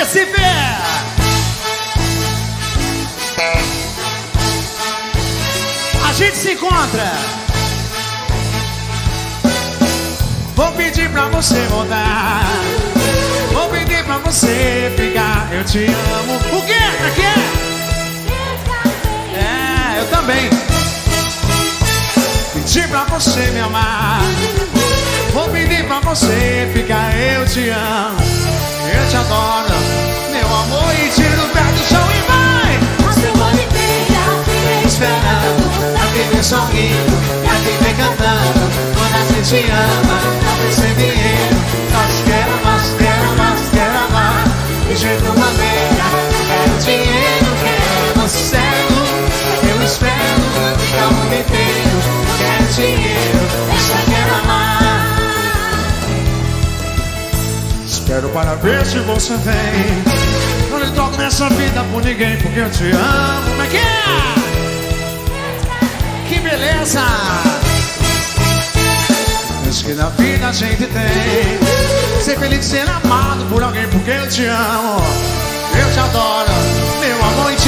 Recife! A gente se encontra. Vou pedir pra você voltar. Vou pedir pra você ficar. Eu te amo. O quê? Pra quê? É, eu também. Pedir pra você me amar. Vou pedir pra você ficar. Eu te amo. Eu te adoro. Meu amor, e tiro o pé do chão e vai. A semana inteira fiquei esperando pra viver sorrindo, pra viver cantando. Quando a gente ama, não percebe erro. Nós quero mais, quero mais, quero amar. De jeito maneira, quero dinheiro, quero cego. Eu espero ficar o mundo inteiro. Quero dinheiro, deixa quero amar. Espero para ver se você vem. Não lhe troco nessa vida por ninguém, porque eu te amo. Como é que é? Que beleza! Isso que na vida a gente tem. Ser feliz de ser amado por alguém, porque eu te amo. Eu te adoro, meu amor.